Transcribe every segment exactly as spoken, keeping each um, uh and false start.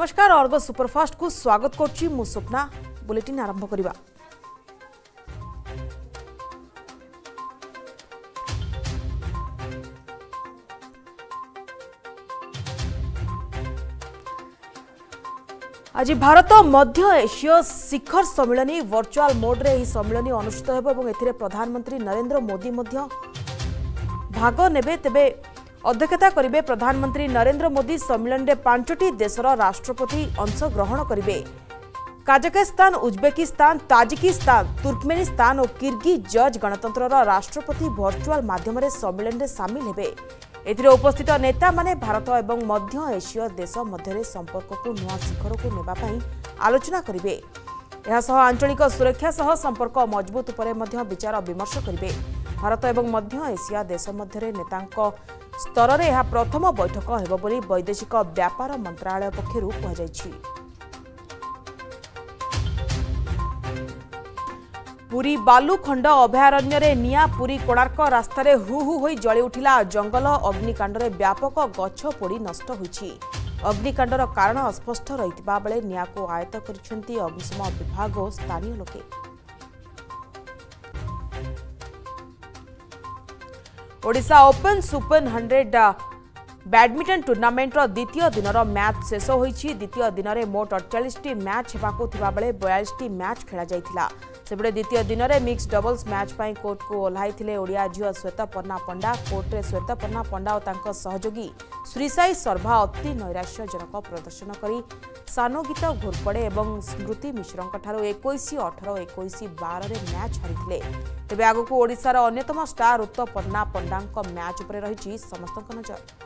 नमस्कार अर्ग सुपरफास्ट को स्वागत करछि मु स्वप्ना बुलेटिन आरंभ करिबा। आज भारत मध्य एशिया शिखर सम्मिलनी वर्चुअल मोड रे ही सम्मिलनी अनुष्ठित हेबो एवं एथिरे प्रधानमंत्री नरेंद्र मोदी मध्य भाग नेबे। तेबे अध्यक्षता करिवे प्रधानमंत्री नरेंद्र मोदी। सम्मिलन रे पांचटी देशर राष्ट्रपति अंशग्रहण करिवे। काजाकिस्तान, उज्बेकिस्तान, ताजिकिस्तान, तुर्कमेनिस्तान और किर्गिज गणतंत्रर राष्ट्रपति वर्चुअल माध्यम रे सम्मिलन रे शामिल हेबे। एथिरे उपस्थित नेता माने भारत एवं मध्य एशिया देश मध्य संपर्क को नुआ शिखर को नेबा पई आलोचना करिवे। यह सह आंचलिक सुरक्षा सह संपर्क मजबूत उपरे मध्य विचार विमर्श करिवे। भारत एवं मध्य एशिया देश मध्य नेतांक स्तर रे यह प्रथम बैठक हेबो बोली वैदेशिक व्यापार मंत्रालय पक्षरु कहा जायछि। पुरी बालुखंड अभयारण्य रे निया पुरी कोणार्क रास्ता रे हु हु होई जଳି उठिला जंगल। अग्निकांड रे व्यापक गछ पोड़ी नष्ट होईछि। अग्निकांडर कारण अस्पष्ट रहितबा बेले निया को आयत्त करिसेंती अग्निशम विभाग और स्थानीय लोके। Odisha open super hundred badminton tournament द्वितीय दिनर मैच शेष होईछि। द्वितीय दिन में मोट अड़चाश टी मैच हेबाकु थिबा बेले बयालीस टी मैच खेला जाइथिला। सेबडे द्वितीय दिन में मिक्स डबल्स मैच पाई कोर्ट को ओह्लाइथिले ओडिया झियो श्वेतपर्णा पंडा। कोर्ट रे श्वेतपर्णा पंडा और तांको सहयोगी श्रीसाई शर्मा अति नैराश्यजनक प्रदर्शन करी सानोगीत घोरपड़े और स्मृति मिश्रंक ठारू इक्कीस अठारह इक्कीस बारह रे मैच हारिथिले। तेबे आगकू ओडिशार अन्यतम स्टार उत्तपर्णा पंडांक मैच उपरे रहिछि समस्तक नजर।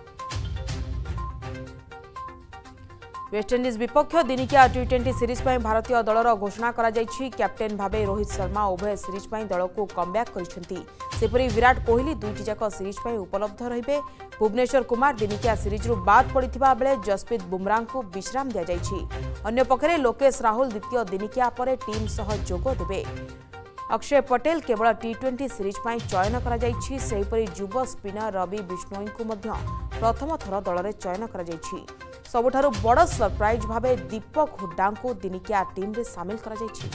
वेस्टइंडिज विपक्ष दिनिकिया टी ट्वेंटी सीरीज पर भारतीय दलर घोषणा करा जायछि। कैप्टेन भावे रोहित शर्मा उभय सीरीज पर दल को कमब्याक करिसेंती। सेपरि विराट कोहली दुईटी जाक सीरीज पर उपलब्ध रहिबे। भुवनेश्वर कुमार दिनिकिया सीरीज रु बाद पड़िथिबा बेले जसप्रीत बुमराह को विश्राम दिया जायछि। अन्य पक्षरे लोकेश राहुल द्वितीय दिनिकिया पर टीम सह जोग देबे। अक्षय पटेल केवल टी ट्वेंटी सीरीज पर चयन करा जायछि। सेहिपरि युवा स्पिनर रवि बिश्नोई को मध्य प्रथम थर दल में चयन करा जायछि। सबुठारु बड़ सरप्राइज भावे दीपक हुड्डा को दिनिकिया टीम रे शामिल करा जायछि।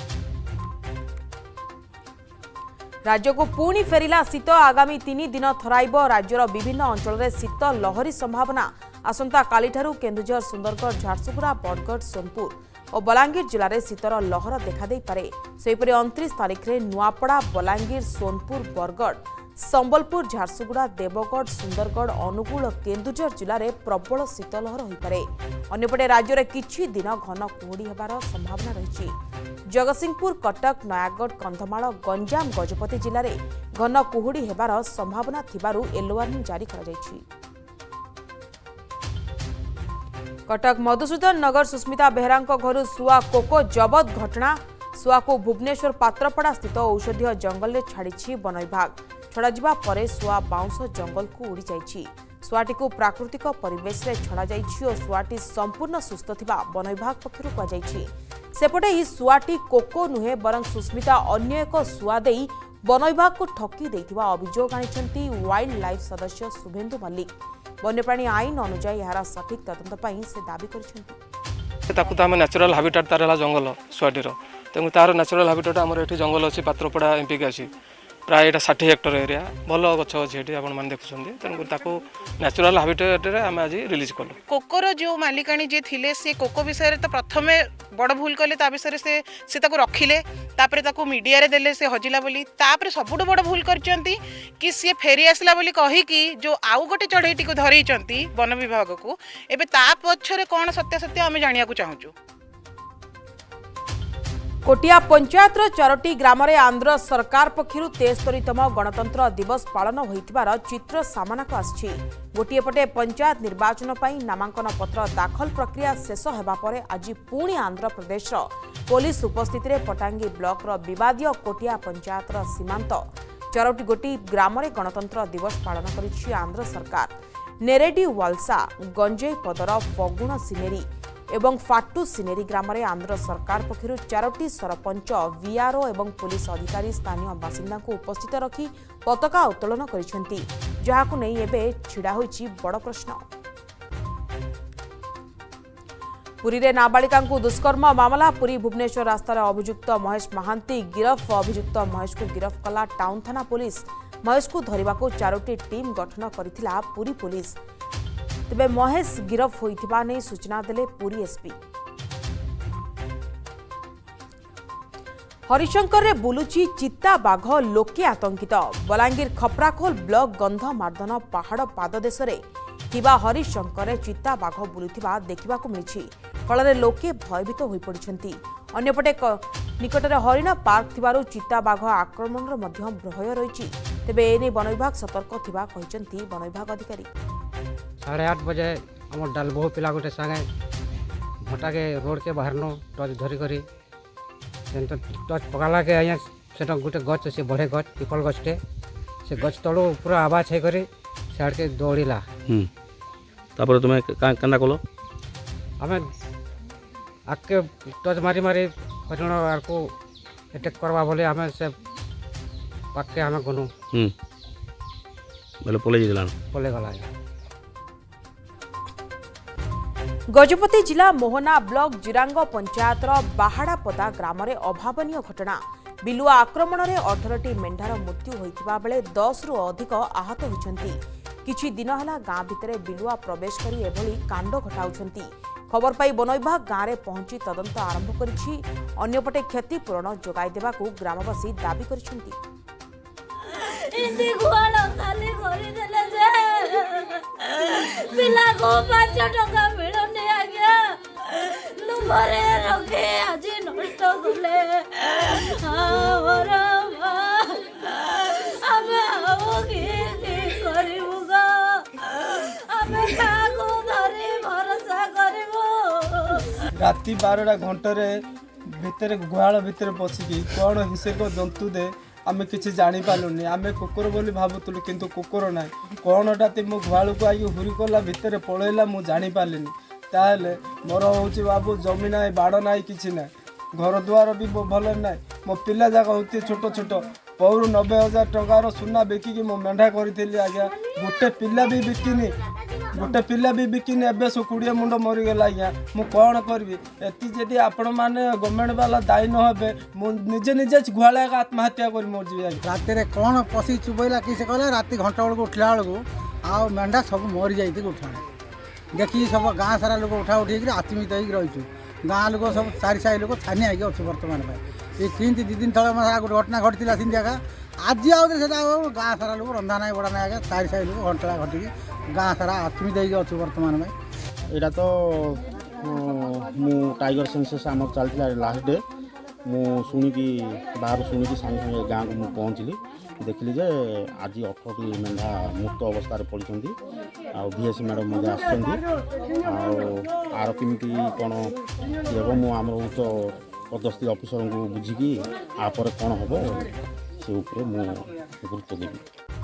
राज्य को पुणी फेरिला शीत। आगामी तीन दिन थराइब राज्यर विभिन्न अंचल में शीत लहरी संभावना। आसंता कालीठारु केन्दुझर, सुंदरगढ़, झारसुगुड़ा, बरगढ़, सोनपुर और बलांगीर जिले में शीतर लहर देखा दे पारे। सेहिपरि उनतीस तारीख में नुआपड़ा, बलांगीर, सोनपुर, बरगढ़, संबलपुर, झारसुगुड़ा, देवगढ़, सुंदरगढ़, अनुगुल और केन्दुझर जिले में प्रबल शीतलहर होइपारे। अन्यपटे राज्य में किछि दिन घन कुहुड़ी हेबार संभावना रही। जगतसिंहपुर, कटक, नयागढ़, कंधमाल, गंजाम, गजपति जिले में घन कुहुड़ी हेबार संभावना थिबारु येलो वार्निंग जारी करा जायछि। कटक मधुसूदन नगर सुस्मिता बेहरा घर सुआ कोको जबत घटना। सुआ को भुवनेश्वर पात्रपड़ा स्थित औषधीय जंगल में छाड़ी वन विभाग। छड़ा परे सुआ बाउंस जंगल को उड़ी जाइछि। सुआटी को प्राकृतिक परिवेश रे छड़ा जाइछि और सुआटी संपूर्ण सुस्थ थिबा वन विभाग पक्षरु कहा जाइछि। सेपटे ही सुआटी कोको नुहे बरं सुस्मिता अन्य एक सुआ देई वन विभाग को ठकी देथिबा अभियोग आनिछंती वाइल्ड लाइफ सदस्य शुभेन्दु मल्लिक। वन्यप्राणी आईन अनुसार यार सठिक तदंत पई से दाबी करिसेंती। ताकू तो आम न्याचुराल हाबिटाट तार है जंगल सुआटीर तेणु तार न्याचुराल हाबिटाट आम ये जंगल अच्छी पात्रपड़ा एमपी आसी प्राय यहाँ षाठी हेक्टर एरिया भल गछ अच्छे ये आपने देखुं तेणुक न्याचुराल हाबिटेट आम आज रिलीज कलु। कोकोर जो मालिकाणी जे थिले से कोको विषय तो प्रथम बड़ भूल कले विषय से से रखिले तापर मीडिया रे देले से हजिला बोली तापर सबुठ बड़ भूल करचंती कि सी फेरी आसला बोली कहीकि जो आउ गोटे चढ़ईटी को धरईचंती वन विभाग को एबे ता पछरे कौन सत्यासत्य आम जानिया को चाहूँ। कोटिया पंचायत चारोटी ग्राम रे आंध्र सरकार पक्षरु तेस्तरीतम गणतंत्र दिवस पालन होइतिबार चित्र सामनाक आछि। गोटिए पटे पंचायत निर्वाचन पई नामांकन पत्र दाखल प्रक्रिया शेष हेबा परे आज पुणी आंध्र प्रदेश पुलिस उपस्थिति रे पटांगी ब्लॉक रो विवादीय कोटिया पंचायत रो सीमांत चारोटी गोटी ग्राम रे गणतंत्र दिवस पालन करिछि आंध्र सरकार। नेरेडी वालसा, गंजेई पदर, फगुण सिनेरी एवं फाटू सिनेरी ग्राम रे आंध्र सरकार पक्षरु चारोटी सरपंच, वीआरओ एवं पुलिस अधिकारी स्थानीय बासिंदा को उपस्थित रखी पताका उत्तोलन करिसेंती, जहाकु नै एबे छिड़ा होइछि बड़ प्रश्न। पुरी रे नाबालिका दुष्कर्म मामला पुरी भुवनेश्वर रास्तार अभियुक्त महेश महांती गिरफ अभियुक्त महेश को गिरफ कला टाउन थाना पुलिस महेश को धरिबा को चारोटी टीम गठन करथिला पुरी पुलिस तेबे महेश गिरफ होइथिबा नै सूचना देले पुरी एसपी। हरिशंकर रे बुलुची चित्ता बाघ लोके आतंकित बलांगीर खपराखोल ब्लॉक गंध मार्दन पहाड़ पाददेश थिबा हरिशंकर रे चित्ता बाघ बुलुथिबा देखिबाकू मिलिछि फल लोके भयभीत हो पड़िछंती। अन्यपटे निकटरे हरिण पार्क थिबारु चित्ता बाघ आक्रमणर मध्य भय रही तेबे एने वन विभाग सतर्क थिबा कहिसंती वन विभाग अधिकारी। साढ़े आठ बजे आम डाल बहु पिला गोटे संगे भटा के रोड के बाहर नो टच धरी करी टच पकाला के आया से गोटे गच से बढ़े गच पिपल गछटे से गच तलू पूरा आवाज है करी साड़ के दौड़ीला तापर तुम केना कलो आमे आके टच मारी मारी हरिण आर को अटैक करवा बोले आमे से पाके आमे गनु हम्म बोले पले जिला पले गला। गजपति जिला मोहना ब्लॉक जिरांग पंचायतर बाहाड़ापदा ग्राम में अभावनीय घटना बिलुआ आक्रमण में अठारह टी मेंढार मृत्यु होइतिबा बेले दस रु अधिक आहत होइछंती। किछि दिन हला गाँ भितरे बिलुआ प्रवेश करी एभली कांड घटाउछंती। खबर पाई वन विभाग गाँव में पहुंची तदंत आरंभ करिछि। अन्यपटे क्षतिपूरण जोगाई देबाकू ग्रामवासी दाबी करिछंती। इंदी गुआलो खाली करी देले जे पिला को पाँच टका मिलने आ गया लुमरे रखे आज नष्ट गले हमर आमे आओ की की करिबु गो आमे काको धरी भरोसा करिबु। राति बारह घंटे भितर गुहाल भितर पशिकी कौन हिंसक जंतु दे आमे किसी जानी पालुनी आमे कुकुर बोली भावुलु किंतु कुकुर ना कौनटा मो गुहाल को आई हुरी कला भितर पलैला मु जानी पालिनी ताहले मोर हूँ बाबू जमी ना बाड़ ना कि ना घर द्वार भी भल ना मो पिला जाक होती छोट छोट पौर नब्बे हजार टंकार सुना बिकिकी मो मेढ़ा करी आज्ञा गोटे पिला भी बिकिनी गोटे पिला भी बिकिनी एवं सो कोड़े मुंड मरीगला आज्ञा मु कौन करी एति आपण मैंने गवर्नमेंट वाला दायी न हे मुझे निजे गुहाल आत्महत्या कर मरजी। रात कौन पशि चुबैला किसे कहला राति घंटा बेलू उठला बेलू आ मेढ़ा सब मरी जाती उठा देखिए सब गाँ सारा लोग उठा उठी आत्मित हो रही गाँ लोग सब चारि साई लोग छानी आगे अच्छे बर्तमान ये किंती दी दिन तले गोटे घटना घटी सिंधी आगा आज आउे गाँ सारा लोग रंधा ना बड़ा ना आगे चारि साई लोग घंटा घटिकी गाँ सारा आत्मित हो अच्छे बर्तमान में यहाँ तो मु टाइगर सेंसस आम चलता लास्ट डे मु शुणिकी बाहर शुणिकी सागे सागे गाँव को मुझे पहुँचली देखिली जे आज अठटी मेढ़ा मुक्त अवस्था पड़ी आसी मैडम आर कमी कौन ये मुझे आम उच्च पदस्थ अफिसर को बुझिकी आपर कौन हम से गुरुत्व देवी।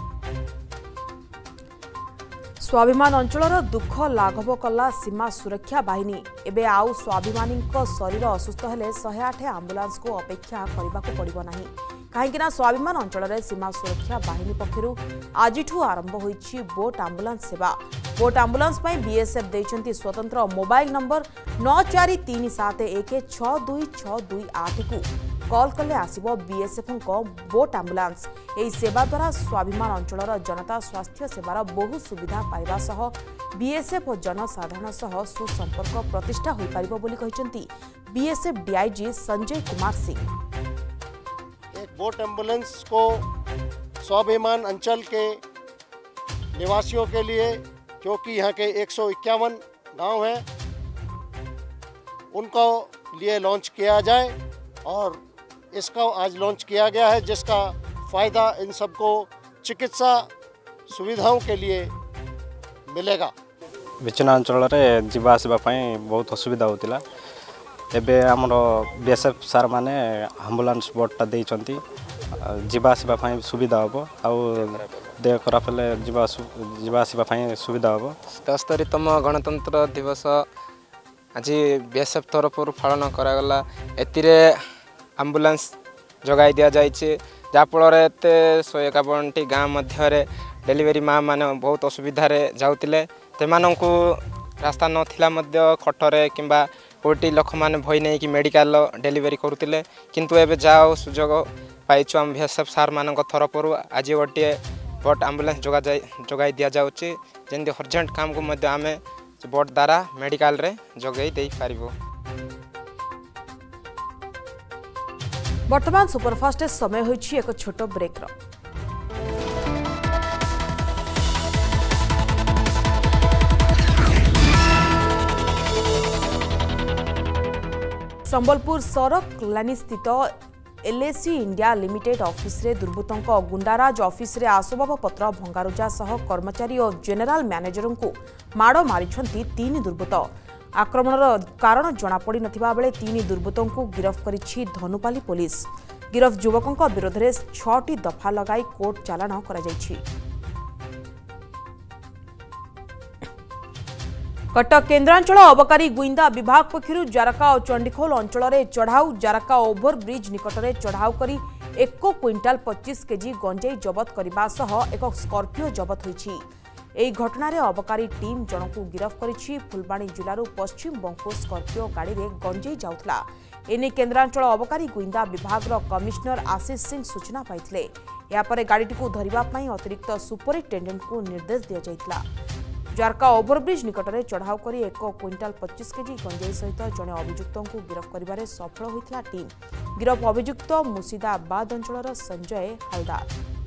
स्वाभिमान अंचलर दुख लाघव कला सीमा सुरक्षा बाहिनी एबे आउ स्वाभिमानी शरीर असुस्थ हेले शहे आठ आंबुलांस को अपेक्षा करने को पड़ो ना कहीं स्वाभिमान अंचल सीमा सुरक्षा बाहिनी पक्षरु आज आरंभ होइछि बोट आंबुलांस सेवा। बोट आंबुलांस बीएसएफ देइछंती स्वतंत्र मोबाइल नंबर नौ चार तीन सात एक छः दुई छः दुई आठ को कॉल कले आसिबो बीएसएफ बोट आंबुलांस। एही सेवा द्वारा स्वाभिमान अंचलर जनता स्वास्थ्य सेवार बहु सुविधा पाइबा सह बीएसएफ और जनसाधारण सह सुसंपर्क प्रतिष्ठा होई पारिबो बोली कहिसंती बीएसएफ डीआईजी संजय कुमार सिंह। एक बोट एम्बुलेंस को स्वाभिमान अंचल के निवासियों के लिए जो कि यहाँ के एक सौ इक्यावन गाँव हैं उनको लिए लॉन्च किया जाए और इसका आज लॉन्च किया गया है जिसका फ़ायदा इन सबको चिकित्सा सुविधाओं के लिए मिलेगा। विच्छिन्न अंचल में जीवा आसवा बहुत असुविधा होता एबे आमर बीएसएफ सार माने आम्बुलांस बोर्डटा देइचंती जीवा आसवा सुविधा हम आउ देह खराब हेले जीवा जीवा आसवा सुविधा हम। दस्तरीतम गणतंत्र दिवस आज बीएसएफ तरफ पालन करागला एतिरे आम्बुलांस जगाई दि जाइए जहाँफल एत शहे एकावन टी गाँव मध्य डेलीवरी माँ मैंने बहुत असुविधा जाऊे से रास्ता नाला खटरे कि कोटी लोक मैंने भय नहीं कि मेडिकल डेलीवरी करुले किंतु एबे जाओ सुजोग पाइछु आम बीएसएफ सार मान तरफ आज गोटे बोट आम्बुलांस जोगा जोगाई दि जाउछि जेंति अर्जेंट काम को मध्य आमे बोट द्वारा मेडिकल रे जोगाई दे पारिबो। वर्तमान सुपरफास्ट समय होइछि एक छोट ब्रेक रो। संबलपुर सड़क लानी स्थित एलएसी इंडिया लिमिटेड ऑफिस रे दुर्बृत्तों गुंडाराज ऑफिस रे आसबाब पत्र भंगारुजा सह कर्मचारी और जेनेराल मैनेजर को माड़ मारिछंती तीन दुर्बृत्त। आक्रमणर कारण जनापड़ी नथिबा बेले तीन दुर्बृत्तों को गिरफ्त करिछि धनुपाली पुलिस। गिरफ्त युवकों विरोध में छटी दफा लगाई कोर्ट चालाण करा जायछि। कटक केन्द्रांचल अबकारी गुइंदा विभाग पक्षर जारका और चंडीखोल अंचल में चढ़ाऊ जारका ओभरब्रिज निकट में चढ़ाऊ करी एक क्विंटाल पच्चीस केजी गंजेई जबत करने सह एक स्कर्पियो जबत होइछि। एही घटना रे अबकारी टीम जनक गिरफ्त करिछि। फुलबाणी जिलूर पश्चिम बंको स्कर्पियो गाड़ी में गंजेई जाउथला। एने केन्द्रांचल अबकारी गुइंदा विभाग कमिशनर आशीष सिंह सूचना पाइथिले। यापर गाड़ीटी धरिबा पई अतिरिक्त सुपरिटेडेंट को निर्देश दिया जाइतला। जारका ओभरब्रिज निकट में चढ़ाऊ कर एक क्विंटाल पच्चीस केजी गंजेई सहित जड़े अभियुक्त को गिरफ्त कर सफल होता टीम। गिरफ अभियुक्त मुर्शिदाबाद अंचल संजय हालदार।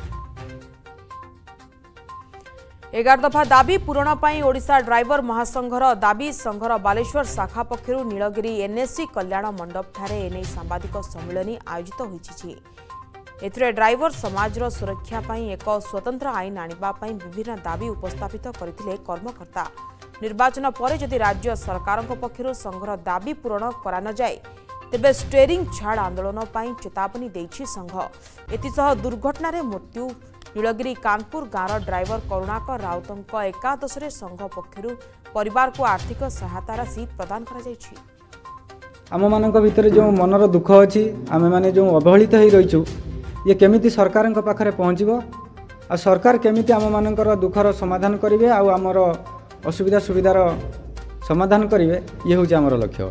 एगार दफा दाबी पूरण पर ओडिशा ड्राइवर महासंघर दाबी संघर बालेश्वर शाखा पक्षर नीलगिरी एनएससी कल्याण मंडप ठारे एने सांबादिक सम्मेलन आयोजित होइछि। एथिरे ड्राइवर समाजर सुरक्षा पई एक स्वतंत्र आईन आनिबा पई विभिन्न दाबी उपस्थापित करथिले कर्मकर्ता। निर्वाचन पर जदि राज्य सरकार पक्षर संघर दाबी पूरण करा न जाए तेबे स्टेरिंग छाड़ आंदोलन पई चेतावनी देछि संघ। एतिसह दुर्घटना रे मृत्यु नीलगिरी कानपुर गाँवर ड्राइवर करुणाकर राउतंक एकादश संघ पक्षर परिवार को आर्थिक सहायता राशि प्रदान करा जायछि। आम मान भितर जो मनर दुख अच्छी आम मैंने जो अवहेलित हो रहीचु ये केमिति सरकार पाखरे पहुँचबो आ सरकार केमिति आम मानकर दुखर समाधान करेंगे आमर असुविधा सुविधार समाधान करेंगे ये हूँ आमर लक्ष्य।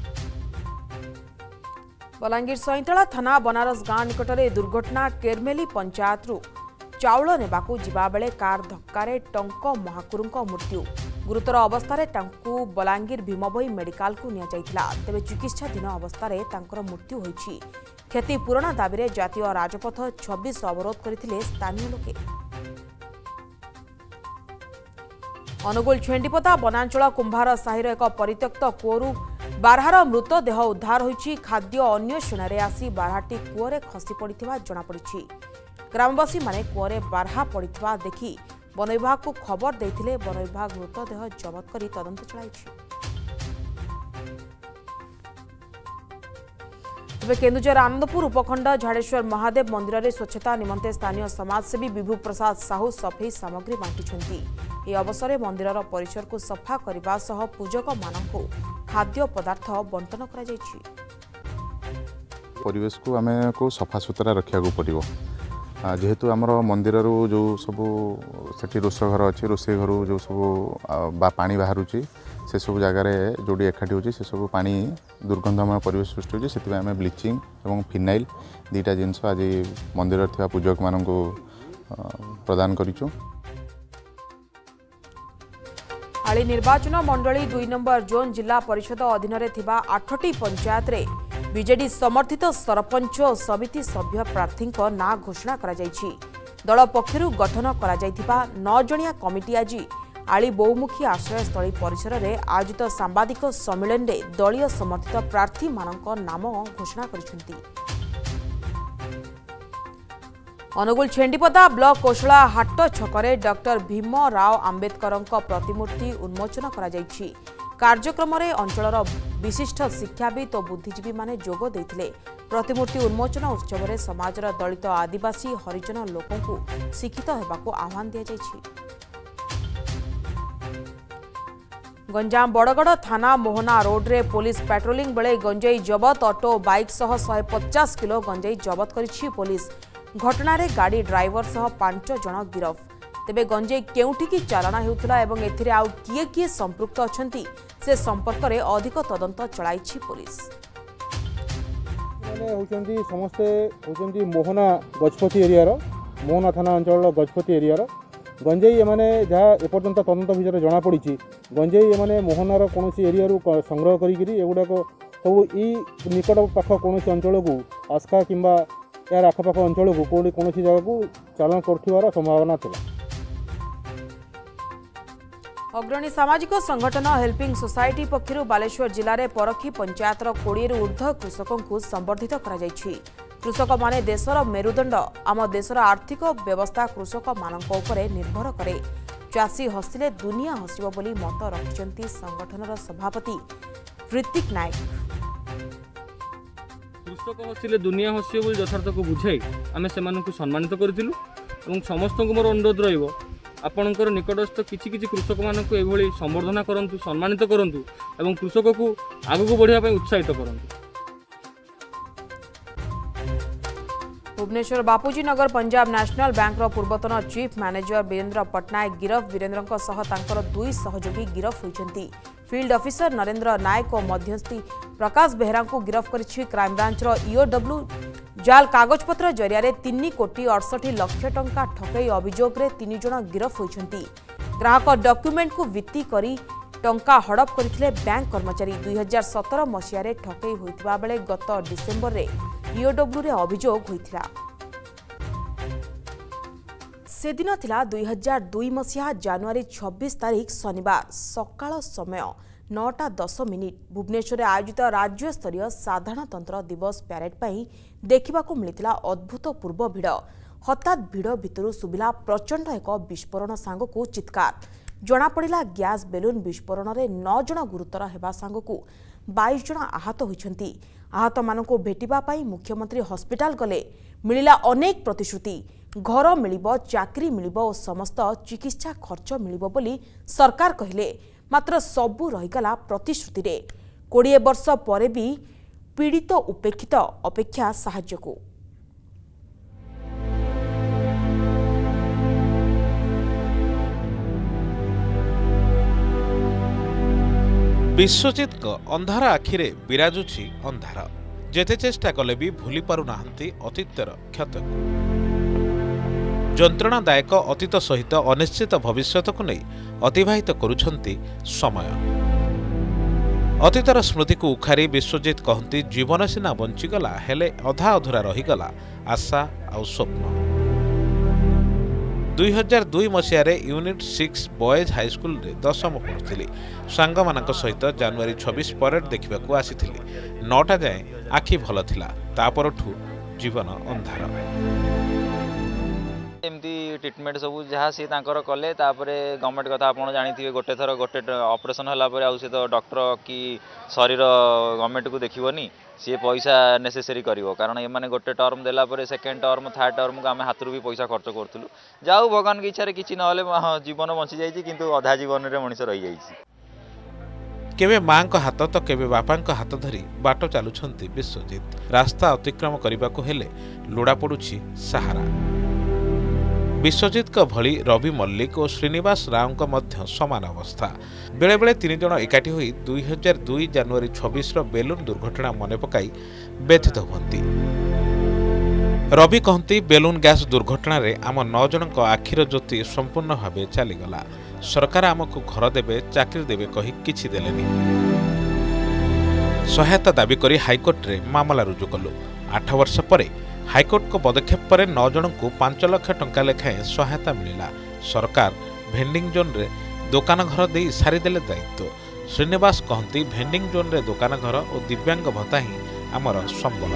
बलांगीर सईंतला थाना बनारस गाँ निकट में दुर्घटना। केरमेली पंचायत रु चाउल नेबाकू जिबा बेले कार धक्कारे टंक महाकुरुंको मृत्यु। गुरुतर अवस्था टांकू बलांगीर भीमभोई मेडिकल को निया जाइथिला। तेबे चिकित्साधीन अवस्था तांकर मृत्यु होइछि। क्षति पूरण दाबी जातीय राजपथ छब्बीस अवरोध करथिले स्थानीय लोके। अनुगुल छेंडीपता वनांचल कुंभार साहिर एक परित्यक्त कूअरु बारहार मृतदेह उद्धार होइछि। खाद्य अन्वेषण आसी बारहाटी कूअरे खसी पड़िथिबा जଣା पड़िछि। ग्रामवासी माने कूअरे बारहा पड़िथिबा देखि वन विभाग को खबर देथिले। वन विभाग मृतदेह जबत करी तदंत चलाइछि। तेज केन्दुझर आनंदपुर उपखंड झाड़ेश्वर महादेव मंदिर में स्वच्छता निमंते स्थानीय समाजसेवी विभु प्रसाद साहू सफेई सामग्री बांटी। यह अवसर में मंदिर परिसर को सफा करने सह पूजक मानू खाद्य पदार्थ बंटन कर परिवेश को आम को सफा सुतरा रखा पड़ो जेहेतु आमर मंदिर जो सब से रोष घर अच्छी रोसे घर जो सब पानी बाहर से सब जगार जोड़ी एकाठी होची से सब पानी दुर्गंधमय परिवेश सृष्टि होची से आम ब्लीचिंग और फिनाइल दुईटा जिनस आज मंदिर थिबा पूजक मान प्रदान करिचु। आली निर्वाचन मंडली दुई नंबर जोन जिला परिषद अधीन थिबा आठटी पंचायत रे बीजेडी समर्थित सरपंच और समिति सभ्य प्रार्थी ना घोषणा करा जायछि। दल पक्षरु गठन करा जायथिबा नौ जणिया कमिटी आज आली बहुमुखी आश्रयस्थली परिसर में आयोजित सांबादिक सम्मेलन में दलीय समर्थित प्रार्थी मानक नाम घोषणा करिसेंती। अनुगुल छेंडीपदा ब्लॉक कोशला हाट छकरे डॉक्टर भीम राव आंबेडकर प्रतिमूर्ति उन्मोचन करा जायछि। कार्यक्रम में अंचलर विशिष्ट शिक्षाविद और बुद्धिजीवी माने जोग देथिले। प्रतिमूर्ति उन्मोचन उत्सव में समाजर दलित आदिवासी हरिजन लोकों को शिक्षित होबाको आह्वान दिया जायछि। गंजाम बड़गड़ थाना मोहना रोड रे पुलिस पेट्रोलिंग बेले गंजेई जबत ऑटो बाइक सह एक सौ पचास किलो गंजेई जबत करिछि पुलिस। घटना रे गाड़ी ड्राइवर सह पांच जन गिरफ। तेबे गंजेई केउठी की चालाना हेउथला एवं एथिरे आउ किए किए संपृक्त अछंती से संपर्क में अधिक तदंत चलाइछि पुलिस। होचंती समस्ते होचंती मोहना गजपति एरिया रो मोहना थाना अंचल गजपति एरिया रो गंजेई एमाने जहाँ एपर्यंत तदंत भितर जना पड़ी गंजेई एमाने मोहनार कौन एरिया संग्रह करी एगुड़ाक सब ई निकट पाख कौन अंचल को आस्का किंबा यार आखपाख अंचल को कौन कौन जगह को चालान कर संभावना थिला। अग्रणी सामाजिक संगठन हेल्पिंग सोसाइटी पक्षर बालेश्वर जिले में परखी पंचायतर कोड़े ऊर्ध्व कृषकों को संबर्धित करा जायछि। कृषक माने देशर मेरुदंड आम देशर आर्थिक व्यवस्था कृषक मानक उपरे निर्भर करे। चाषी हसिले दुनिया हसिब बोली मत रखिछन्ति संगठनर सभापति ऋतिक नायक। कृषक हसिले दुनिया हसिब बोली यथार्थ को बुझाई आमे सेमानकु सम्मानित करथिलु एवं समस्त को मोर अनुरोध रहिबो आपणकर निकटस्थ किछि किछि कृषक मानकु एभଳି संबर्धना करंतु सम्मानित करंतु एवं कृषक को आगु बढ़िया पय उत्साहित करंतु। भुवनेश्वर बापूजी नगर पंजाब नेशनल बैंक पूर्वतन चीफ मैनेजर वीरेन्द्र पट्टनायक गिरफ। वीरेन्द्र सह तांकर दुई सहयोगी गिरफ होइछन्ति। फील्ड ऑफिसर नरेंद्र नायक और मध्यस्थी प्रकाश बेहरा को गिरफ करिछि क्राइमब्रांच ईओडब्ल्यू। जाल कागजपत्र जरिया तीन कोटी अड़सठ लक्ष टंका ठकई अभियोग रे तीन जन गिरफ होइछन्ति। ग्राहक डॉक्यूमेंट को भित्ति करी टंका हड़प करथिले बैंक कर्मचारी। दुई हजार सतर मसीह ठकई होइतिबा बेले गत डिसेम्बर रे ईओडब्ल्यू रे अभियोग होइथिला। से दिन थिला दुई हजार दुई मसीहा जनवरी छब्बीस तारीख शनिवार सकाळ समय नौटा दस मिनिट भुवनेश्वर आयोजित राज्य स्तरीय साधारणतंत्र दिवस प्यारेड पर देखा मिलता अद्भुतपूर्व भिड़। हठात भिड़ भितर सुबिला प्रचंड एक विस्फोरण सांग को चित्कार। जनापड़ा ग्यास बेलून विस्फोरण में नौ जन गुरुतर होगा सांग को बाईस जन आहत होती। आहत मान भेटापी मुख्यमंत्री हस्पिटाल गले। मिला अनेक प्रतिश्रुति घर मिलिबो चाकरी मिलिबो और समस्त चिकित्सा खर्च मिलिबो बोली सरकार कहिले। मात्र सबू रहीगला प्रतिश्रुति रे। कोड़े वर्ष पर भी पीड़ित उपेक्षित अपेक्षा साहाय्य को। विश्वजित को अंधार आखिरे विराजुछि अंधार। जेते चेष्टा कले भी भूली पारु नाहंती अतीतर क्षत को। जंत्रणादायक अतीत सहित अनिश्चित भविष्यत को नहीं अतिवाहित करुछंती समय। अतीतर स्मृति को उखारी विश्वजित कहती जीवन सीना बंचीगला हेले अधा अधूरा रहीगला आशा आउ स्वप्न। दुई हजार दुई मसीह यूनिट सिक्स बॉयज हाईस्कूल रे दशम पढ़ुली। सांग मानक सहित जनवरी छब्बीस परेड देखा आसी नौटा जाए आखि भल थिला तापरठू जीवन अंधार। एमती ट्रिटमेंट सब जहाँ सी कले गवर्नमेंट कथा आप जानी गोटे थर गोटे ऑपरेशन है आउ तो डॉक्टर कि शरीर गवर्नमेंट को देखनी सी पैसा नेसेसरी करिवो कारण ये माने गोटे टर्म देला परे सेकेंड टर्म थर्ड टर्म को आम हाथ भी पैसा खर्च करूँ जाऊ भगवान की इच्छा किसी ना जीवन बंची जाइए किंतु अधा जीवन में मनीष रही जाइए। केवे मां को हाथ तो केवे बापा को हाथ धरी बाट चलुछंती विश्वजित। रास्ता अतिक्रम करने को हेले लोड़ा पड़ुछि सहारा। विश्वजित का भली रवि मल्लिक और श्रीनिवास राव का मध्य समान अवस्था। बेले बेले तीन जन एकाठी हुई दुई हजार दुई जनवरी छब्बीस बेलून दुर्घटना मन पकाई व्यथित हुअंती। रवि कहती बेलून गैस दुर्घटना रे आम नौ जन आखिर ज्योति संपूर्ण भाव चलीगला। सरकार आमको घर देवे चाकरी देवे कही किछि देलेनी। सहायता दाबी करी हाईकोर्ट रे मामला रुजु कलु। आठ वर्ष पर हाईकोर्ट को पदक्षेप पर नौ जन को पांच लाख टंका लेखाएं सहायता मिला। सरकार भेंडिंग जोन रे दुकान घर दे सारीदेले दायित्व। श्रीनिवास कहती भेंडिंग जोन रे दुकान घर और दिव्यांग भत्ता ही आमर संबल।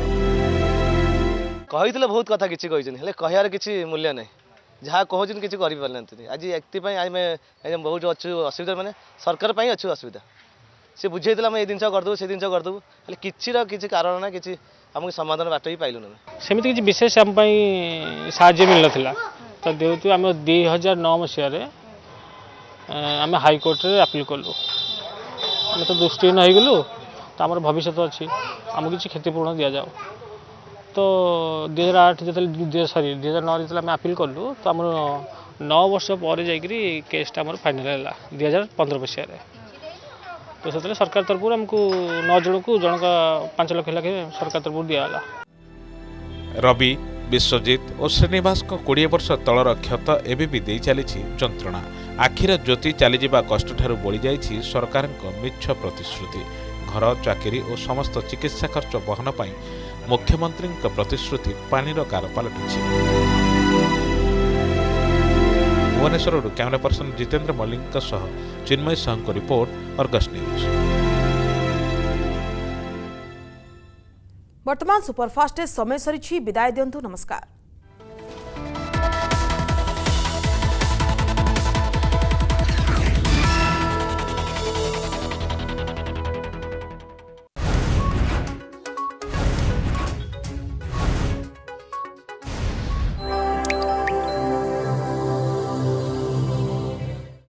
कही बहुत कथा किसी कही कहार किसी मूल्य ना जहाँ कहते किसी करें आज एपाई आम बहुत अच्छु असुविधा मानने सरकार अच्छु असुविधा सी बुझे आम ये जिन करदेबू से जिन करदेबू हेल्ले किसी किसी कारण ना कि आमको समाधान बाट भी पाइलु ना सेमती किसी विशेष आम साहाय्य मिल ना तो जेहेतु आम दुई हजार नौ मसीह आम हाईकोर्ट रे अपील कलु आम तो दृष्टिहीन हो गलु तो आम भविष्य अच्छी आमको किसी क्षतिपूर्ण दि जाओ तो दुई हजार आठ जो सरी दुई हजार नौ जो आम अपील कलु तो आम नौ वर्ष पर जा केसटा आम फाइनाल है दुई हजार पंद्रह मसीह तो से सरकार तरफ आमको नौ जन को जनक पांच लाख लाख सरकार तरफ दिगला। रवि विश्वजित और श्रीनिवास को कोड़े वर्ष तलर क्षत एवं भी दे चली जंत्रणा आखिर ज्योति चलीजा कष्ट ठारू बढ़ी जाइए सरकार मिछ प्रतिश्रुति घर चाकरी और समस्त चिकित्सा खर्च बहन पर मुख्यमंत्री प्रतिश्रुति पानीर गार पलटि। Bhubaneswar camera person Jitendra Mallick Chinmay Sahu report Argus news. वर्तमान सुपरफास्ट समय सरी विदाय दिंतु नमस्कार।